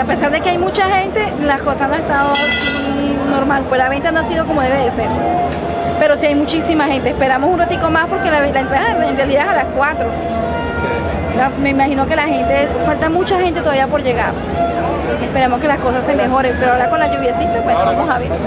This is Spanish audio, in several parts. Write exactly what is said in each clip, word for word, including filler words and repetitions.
pesar de que hay mucha gente, las cosas no han estado normal, pues la venta no ha sido como debe de ser. Pero sí hay muchísima gente, esperamos un ratico más porque la, la entrada en realidad es a las cuatro. La, me imagino que la gente, falta mucha gente todavía por llegar. Esperamos que las cosas se mejoren, pero ahora con la lluviecita, pues vamos a ver.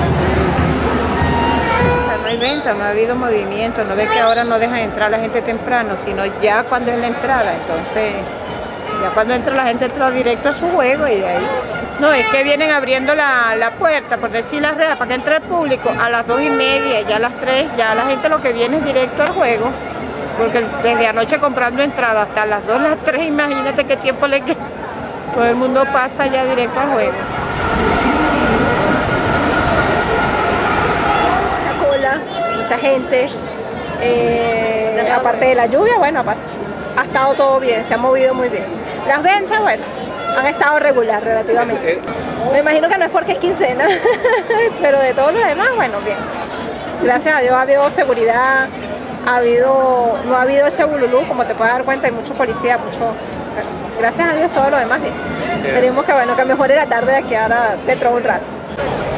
No hay venta, no ha habido movimiento, no ve que ahora no dejan entrar la gente temprano, sino ya cuando es la entrada, entonces ya cuando entra la gente entra directo a su juego y de ahí. No, es que vienen abriendo la, la puerta, por decir las redes, para que entre el público a las dos y media, ya a las tres, ya la gente lo que viene es directo al juego, porque desde anoche comprando entradas hasta las dos, las tres, imagínate qué tiempo le queda. Todo el mundo pasa ya directo al juego. Mucha cola, mucha gente, eh, aparte de la lluvia, bueno, ha estado todo bien, se ha movido muy bien. Las ventas, bueno, han estado regular relativamente. Me imagino que no es porque es quincena, pero de todos los demás, bueno, bien. Gracias a Dios ha habido seguridad, ha habido, no ha habido ese bululú, como te puedes dar cuenta, hay mucho policía, mucho... Gracias a Dios todo lo demás bien. Esperemos que, bueno, que mejore la tarde de aquí ahora dentro de un rato.